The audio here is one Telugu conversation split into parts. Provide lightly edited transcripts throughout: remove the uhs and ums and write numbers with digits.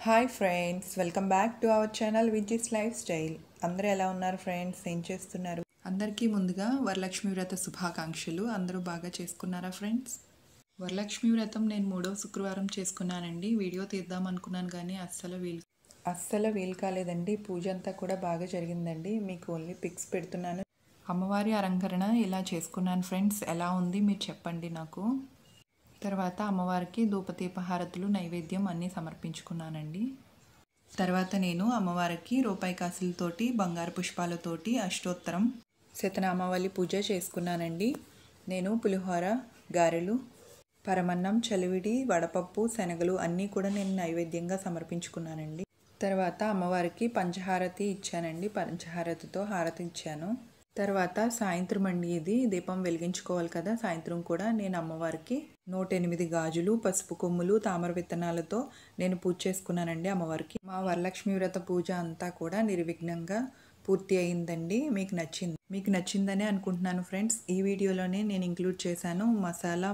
Hi friends, welcome back to our channel Viji's lifestyle. అందరూ ఎలా ఉన్నారు ఫ్రెండ్స్? ఏం చేస్తున్నారు? అందరికీ ముందుగా వరలక్ష్మి వ్రత శుభాకాంక్షలు. అందరూ బాగా చేసుకున్నారా ఫ్రెండ్స్? వరలక్ష్మి వ్రతం నేను 3వ శుక్రవారం చేసుకున్నానండి. వీడియో తీద్దాం అనుకున్నాను కానీ అస్సలు వీలు కాలేదండి. పూజ అంతా కూడా బాగా జరిగిందండి. మీకు ఓన్లీ పిక్స్ పెడుతున్నాను. అమ్మవారి అలంకరణ ఇలా చేసుకున్నాను ఫ్రెండ్స్. ఎలా ఉంది మీరు చెప్పండి నాకు. తర్వాత అమ్మవారికి ధూపదీప హారతులు నైవేద్యం అన్నీ సమర్పించుకున్నానండి. తర్వాత నేను అమ్మవారికి రూపాయి కాసులతోటి బంగారు పుష్పాలతోటి అష్టోత్తరం శతనామావళి పూజ చేసుకున్నానండి. నేను పులిహోర, గారెలు, పరమన్నం, చలివిడి, వడపప్పు, శనగలు అన్నీ కూడా నేను నైవేద్యంగా సమర్పించుకున్నానండి. తర్వాత అమ్మవారికి పంచహారతి ఇచ్చానండి. పంచహారతితో హారతి ఇచ్చాను. తర్వాత సాయంత్రం అండి, ఇది దీపం వెలిగించుకోవాలి కదా. సాయంత్రం కూడా నేను అమ్మవారికి 108 గాజులు, పసుపు కొమ్ములు, తామర విత్తనాలతో నేను పూజ చేసుకున్నానండి అమ్మవారికి. మా వరలక్ష్మి వ్రత పూజ అంతా కూడా నిర్విఘ్నంగా పూర్తి అయిందండి. మీకు నచ్చిందనే అనుకుంటున్నాను ఫ్రెండ్స్. ఈ వీడియోలోనే నేను ఇంక్లూడ్ చేశాను మసాలా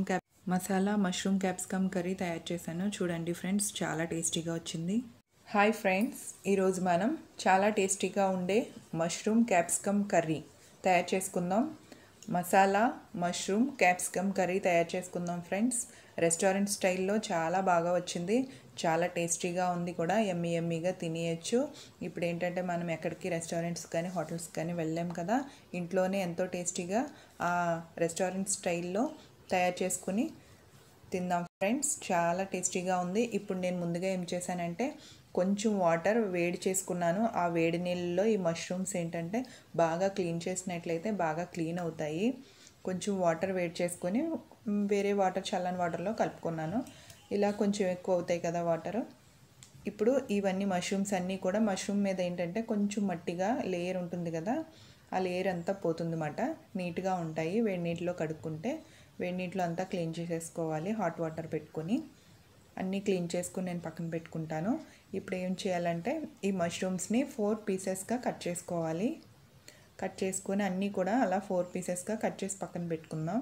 మష్రూమ్ క్యాప్సికమ్ కర్రీ తయారు చేశాను. చూడండి ఫ్రెండ్స్, చాలా టేస్టీగా వచ్చింది. హాయ్ ఫ్రెండ్స్, ఈరోజు మనం చాలా టేస్టీగా ఉండే మష్రూమ్ క్యాప్సికమ్ కర్రీ తయారు చేసుకుందాం. మసాలా మష్రూమ్ క్యాప్సికమ్ కర్రీ తయారు చేసుకుందాం ఫ్రెండ్స్. రెస్టారెంట్ స్టైల్లో చాలా బాగా వచ్చింది. చాలా టేస్టీగా ఉంది కూడా. ఎమ్మీగా తినేయచ్చు. ఇప్పుడు ఏంటంటే మనం ఎక్కడికి రెస్టారెంట్స్ కానీ హోటల్స్ కానీ వెళ్ళాం కదా. ఇంట్లోనే ఎంతో టేస్టీగా ఆ రెస్టారెంట్ స్టైల్లో తయారు చేసుకుని తిందాం ఫ్రెండ్స్. చాలా టేస్టీగా ఉంది. ఇప్పుడు నేను ముందుగా ఏం చేశానంటే కొంచెం వాటర్ వేడి చేసుకున్నాను. ఆ వేడి నీళ్ళలో ఈ మష్రూమ్స్ ఏంటంటే బాగా క్లీన్ చేసినట్లయితే బాగా క్లీన్ అవుతాయి. కొంచెం వాటర్ వేడి చేసుకొని వేరే వాటర్, చల్లని వాటర్లో కలుపుకున్నాను. ఇలా కొంచెం ఎక్కువ అవుతాయి కదా వాటర్. ఇప్పుడు ఇవన్నీ మష్రూమ్స్ అన్నీ కూడా, మష్రూమ్ మీద ఏంటంటే కొంచెం మట్టిగా లేయర్ ఉంటుంది కదా, ఆ లేయర్ అంతా పోతుందన్నమాట. నీట్గా ఉంటాయి. వేడి నీటిలో కడుక్కుంటే. వేడి నీటిలో అంతా క్లీన్ చేసేసుకోవాలి. హాట్ వాటర్ పెట్టుకొని అన్నీ క్లీన్ చేసుకుని నేను పక్కన పెట్టుకుంటాను. ఇప్పుడు ఏం చేయాలంటే ఈ మష్రూమ్స్ని 4 పీసెస్గా కట్ చేసుకోవాలి. కట్ చేసుకొని అన్నీ కూడా అలా 4 పీసెస్గా కట్ చేసి పక్కన పెట్టుకుందాం.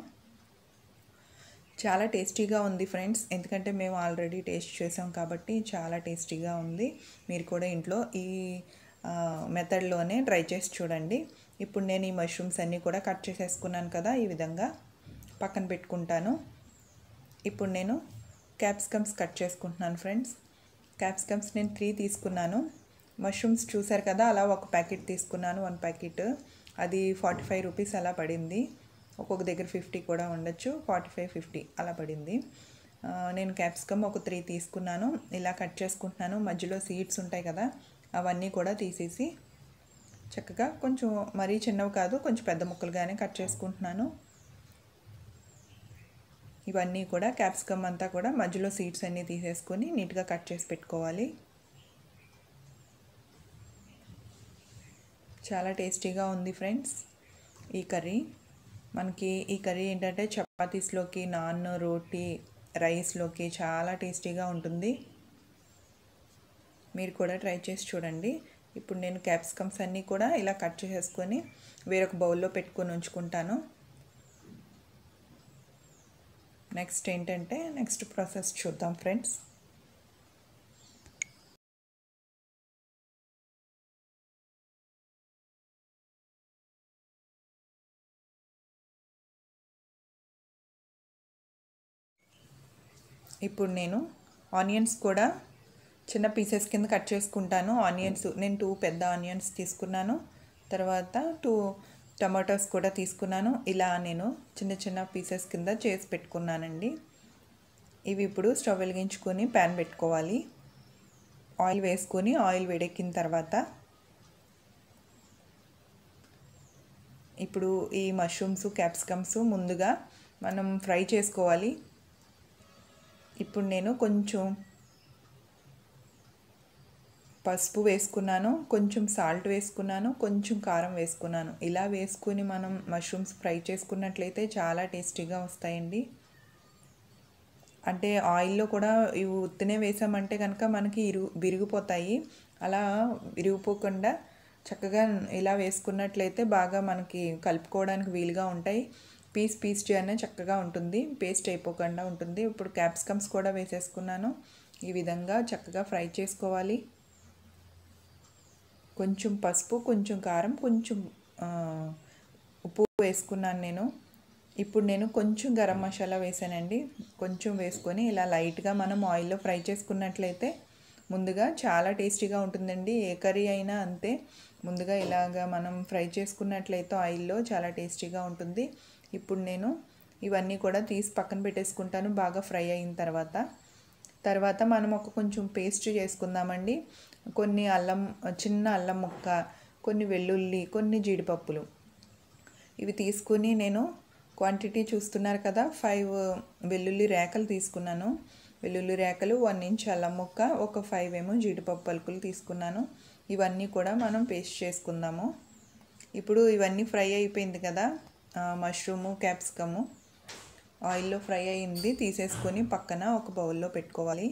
చాలా టేస్టీగా ఉంది ఫ్రెండ్స్. ఎందుకంటే మేము ఆల్రెడీ టేస్ట్ చేసాం కాబట్టి చాలా టేస్టీగా ఉంది. మీరు కూడా ఇంట్లో ఈ మెథడ్లోనే ట్రై చేసి చూడండి. ఇప్పుడు నేను ఈ మష్రూమ్స్ అన్నీ కూడా కట్ చేసేసుకున్నాను కదా, ఈ విధంగా పక్కన పెట్టుకుంటాను. ఇప్పుడు నేను క్యాప్సికమ్స్ కట్ చేసుకుంటున్నాను ఫ్రెండ్స్. క్యాప్సికమ్స్ నేను 3 తీసుకున్నాను. మష్రూమ్స్ చూసారు కదా, అలా ఒక ప్యాకెట్ తీసుకున్నాను. 1 ప్యాకెట్ అది 45 రూపీస్ అలా పడింది. ఒక్కొక్క దగ్గర 50 కూడా ఉండొచ్చు. 45-50 అలా పడింది. నేను క్యాప్సికమ్ ఒక 3 తీసుకున్నాను. ఇలా కట్ చేసుకుంటున్నాను. మధ్యలో సీడ్స్ ఉంటాయి కదా, అవన్నీ కూడా తీసేసి చక్కగా కొంచెం మరీ చిన్నవి కాదు, కొంచెం పెద్ద ముక్కలుగానే కట్ చేసుకుంటున్నాను. ఇవన్నీ కూడా క్యాప్సికమ్ అంతా కూడా మధ్యలో సీడ్స్ అన్నీ తీసేసుకొని నీట్గా కట్ చేసి పెట్టుకోవాలి. చాలా టేస్టీగా ఉంది ఫ్రెండ్స్ ఈ కర్రీ. మనకి ఈ కర్రీ ఏంటంటే చపాతీస్లోకి, నాన్, రోటీ, రైస్లోకి చాలా టేస్టీగా ఉంటుంది. మీరు కూడా ట్రై చేసి చూడండి. ఇప్పుడు నేను క్యాప్సికమ్స్ అన్నీ కూడా ఇలా కట్ చేసేసుకొని వేరొక బౌల్లో పెట్టుకొని ఉంచుకుంటాను. నెక్స్ట్ ప్రాసెస్ చూద్దాం ఫ్రెండ్స్. ఇప్పుడు నేను ఆనియన్స్ కూడా చిన్న పీసెస్ కింద కట్ చేసుకుంటాను. ఆనియన్స్ నేను 2 పెద్ద ఆనియన్స్ తీసుకున్నాను. తర్వాత 2 టమాటోస్ కూడా తీసుకున్నాను. ఇలా నేను చిన్న పీసెస్ కింద చేసి పెట్టుకున్నానండి. ఇవి ఇప్పుడు స్టవ్ వెలిగించుకొని ప్యాన్ పెట్టుకోవాలి. ఆయిల్ వేసుకొని ఆయిల్ వేడెక్కిన తర్వాత ఇప్పుడు ఈ మష్రూమ్స్, క్యాప్సికమ్స్ ముందుగా మనం ఫ్రై చేసుకోవాలి. ఇప్పుడు నేను కొంచెం పసుపు వేసుకున్నాను, కొంచెం సాల్ట్ వేసుకున్నాను, కొంచెం కారం వేసుకున్నాను. ఇలా వేసుకుని మనం మష్రూమ్స్ ఫ్రై చేసుకున్నట్లయితే చాలా టేస్టీగా వస్తాయండి. అంటే ఆయిల్లో కూడా ఇవి ఉత్తినే వేసామంటే కనుక మనకి విరిగిపోతాయి. అలా విరిగిపోకుండా చక్కగా ఇలా వేసుకున్నట్లయితే బాగా మనకి కలుపుకోవడానికి వీలుగా ఉంటాయి. పీస్ చేయనే చక్కగా ఉంటుంది. పేస్ట్ అయిపోకుండా ఉంటుంది. ఇప్పుడు క్యాప్సికమ్స్ కూడా వేసేసుకున్నాను. ఈ విధంగా చక్కగా ఫ్రై చేసుకోవాలి. కొంచెం పసుపు, కొంచెం కారం, కొంచెం ఉప్పు వేసుకున్నాను నేను. ఇప్పుడు నేను కొంచెం గరం మసాలా వేసానండి. కొంచెం వేసుకొని ఇలా లైట్గా మనం ఆయిల్లో ఫ్రై చేసుకున్నట్లయితే ముందుగా చాలా టేస్టీగా ఉంటుందండి. ఏ కర్రీ అయినా అంతే, ముందుగా ఇలాగా మనం ఫ్రై చేసుకున్నట్లయితే ఆయిల్లో చాలా టేస్టీగా ఉంటుంది. ఇప్పుడు నేను ఇవన్నీ కూడా తీసి పక్కన పెట్టేసుకుంటాను బాగా ఫ్రై అయిన తర్వాత మనం కొంచెం పేస్ట్ చేసుకుందామండి. కొన్ని చిన్న అల్లం ముక్క, కొన్ని వెల్లుల్లి, కొన్ని జీడిపప్పులు ఇవి తీసుకుని నేను క్వాంటిటీ చూస్తున్నారు కదా, 5 వెల్లుల్లి రేకలు తీసుకున్నాను. వెల్లుల్లి రేకలు, 1 ఇంచ్ అల్లం ముక్క, ఒక 5 ఏమో జీడిపప్పు పలుకులు తీసుకున్నాను. ఇవన్నీ కూడా మనం పేస్ట్ చేసుకుందాము. ఇప్పుడు ఇవన్నీ ఫ్రై అయిపోయింది కదా, మష్రూము, క్యాప్సికము ఆయిల్లో ఫ్రై అయింది. తీసేసుకొని పక్కన ఒక బౌల్లో పెట్టుకోవాలి.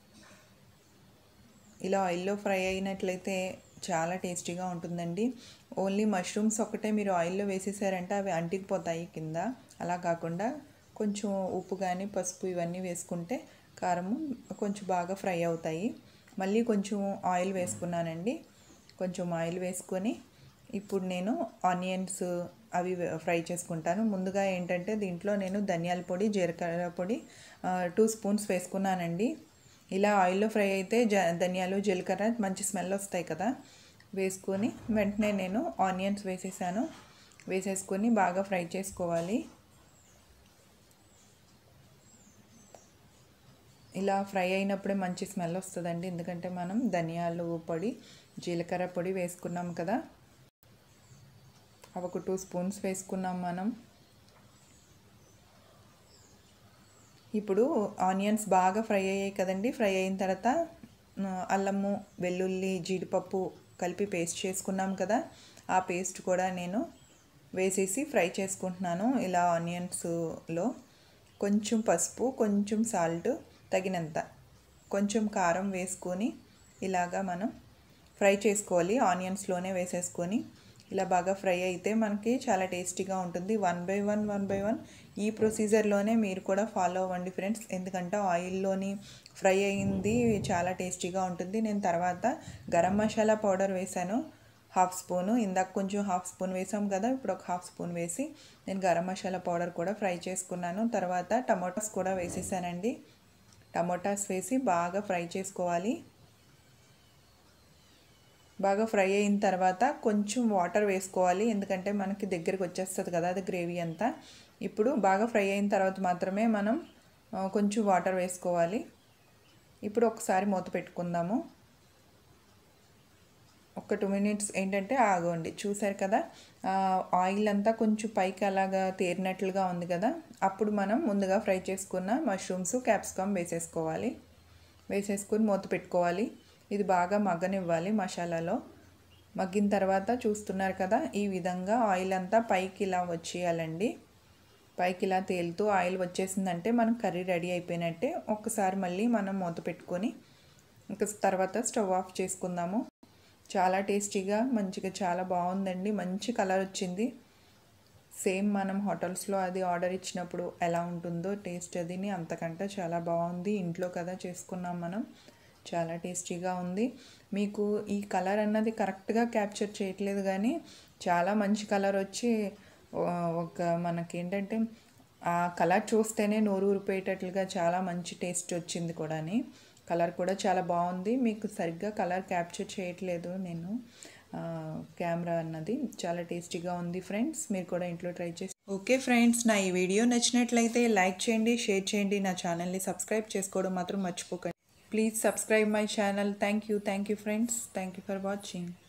ఇలా ఆయిల్లో ఫ్రై అయినట్లయితే చాలా టేస్టీగా ఉంటుందండి. ఓన్లీ మష్రూమ్స్ ఒకటే మీరు ఆయిల్లో వేసేసారంటే అవి అంటికిపోతాయి కింద. అలా కాకుండా కొంచెం ఉప్పు కానీ పసుపు ఇవన్నీ వేసుకుంటే కారము కొంచెం బాగా ఫ్రై అవుతాయి. మళ్ళీ కొంచెం ఆయిల్ వేసుకున్నానండి. కొంచెం ఆయిల్ వేసుకొని ఇప్పుడు నేను ఆనియన్స్ అవి ఫ్రై చేసుకుంటాను. ముందుగా ఏంటంటే దీంట్లో నేను ధనియాల పొడి, జీలకర్ర పొడి 2 స్పూన్స్ వేసుకున్నానండి. ఇలా ఆయిల్లో ఫ్రై అయితే ధనియాలు, జీలకర్ర మంచి స్మెల్ వస్తాయి కదా. వేసుకొని వెంటనే నేను ఆనియన్స్ వేసేసుకొని బాగా ఫ్రై చేసుకోవాలి. ఇలా ఫ్రై అయినప్పుడే మంచి స్మెల్ వస్తుందండి, ఎందుకంటే మనం ధనియాలు పొడి, జీలకర్ర పొడి వేసుకున్నాం కదా. అవి ఒక 2 స్పూన్స్ వేసుకున్నాం మనం. ఇప్పుడు ఆనియన్స్ బాగా ఫ్రై అయ్యాయి కదండి. ఫ్రై అయిన తర్వాత అల్లము, వెల్లుల్లి, జీడిపప్పు కలిపి పేస్ట్ చేసుకున్నాం కదా, ఆ పేస్ట్ కూడా నేను వేసేసి ఫ్రై చేసుకుంటున్నాను. ఇలా ఆనియన్స్లో కొంచెం పసుపు, కొంచెం సాల్ట్ తగినంత, కొంచెం కారం వేసుకొని ఇలాగా మనం ఫ్రై చేసుకోవాలి. ఆనియన్స్లోనే వేసేసుకొని ఇలా బాగా ఫ్రై అయితే మనకి చాలా టేస్టీగా ఉంటుంది. 1 బై 1 ఈ ప్రొసీజర్లోనే మీరు కూడా ఫాలో అవ్వండి ఫ్రెండ్స్, ఎందుకంటే ఆయిల్లోని ఫ్రై అయింది చాలా టేస్టీగా ఉంటుంది. నేను తర్వాత గరం మసాలా పౌడర్ వేసాను 1/2 స్పూను. ఇందాక కొంచెం 1/2 స్పూన్ వేసాం కదా, ఇప్పుడు ఒక 1/2 స్పూన్ వేసి నేను గరం మసాలా పౌడర్ కూడా ఫ్రై చేసుకున్నాను. తర్వాత టమాటోస్ కూడా వేసేసానండి. టమాటాస్ వేసి బాగా ఫ్రై చేసుకోవాలి. బాగా ఫ్రై అయిన తర్వాత కొంచెం వాటర్ వేసుకోవాలి, ఎందుకంటే మనకి దగ్గరికి వచ్చేస్తుంది కదా అది గ్రేవీ అంతా. ఇప్పుడు బాగా ఫ్రై అయిన తర్వాత మాత్రమే మనం కొంచెం వాటర్ వేసుకోవాలి. ఇప్పుడు ఒకసారి మూత పెట్టుకుందాము. ఒక 2 మినిట్స్ ఏంటంటే ఆగండి. చూసారు కదా, ఆయిల్ అంతా కొంచెం పైకి అలాగా తేరినట్లుగా ఉంది కదా, అప్పుడు మనం ముందుగా ఫ్రై చేసుకున్న మష్రూమ్స్, క్యాప్సికమ్ వేసేసుకొని మూత పెట్టుకోవాలి. ఇది బాగా మగ్గనివ్వాలి. మసాలాలో మగ్గిన తర్వాత చూస్తున్నారు కదా, ఈ విధంగా ఆయిల్ అంతా పైకి ఇలా వచ్చేయాలండి. పైకి ఇలా తేలుతూ ఆయిల్ వచ్చేసిందంటే మనం కర్రీ రెడీ అయిపోయినట్టే. ఒక్కసారి మళ్ళీ మనం మూత పెట్టుకొని ఇంకా తర్వాత స్టవ్ ఆఫ్ చేసుకుందాము. చాలా టేస్టీగా మంచిగా చాలా బాగుందండి. మంచి కలర్ వచ్చింది. సేమ్ మనం హోటల్స్లో అది ఆర్డర్ ఇచ్చినప్పుడు ఎలా ఉంటుందో టేస్ట్ అదిని అంతకంటే చాలా బాగుంది. ఇంట్లో కదా చేసుకున్నాం మనం, చాలా టేస్టీగా ఉంది. మీకు ఈ కలర్ అన్నది కరెక్ట్గా క్యాప్చర్ చేయట్లేదు కానీ చాలా మంచి కలర్ వచ్చి మనకేంటంటే ఆ కలర్ చూస్తేనే నోరు ఊరిపోయేటట్లుగా చాలా మంచి టేస్ట్ వచ్చింది కూడాని. కలర్ కూడా చాలా బాగుంది. మీకు సరిగ్గా కలర్ క్యాప్చర్ చేయట్లేదు నేను, కెమెరా అన్నది. చాలా టేస్టీగా ఉంది ఫ్రెండ్స్, మీరు కూడా ఇంట్లో ట్రై చేసి. ఓకే ఫ్రెండ్స్, నా ఈ వీడియో నచ్చినట్లయితే లైక్ చేయండి, షేర్ చేయండి. నా ఛానల్ని సబ్స్క్రైబ్ చేసుకోవడం మాత్రం మర్చిపోకండి. Please subscribe my channel. Thank you friends. Thank you for watching.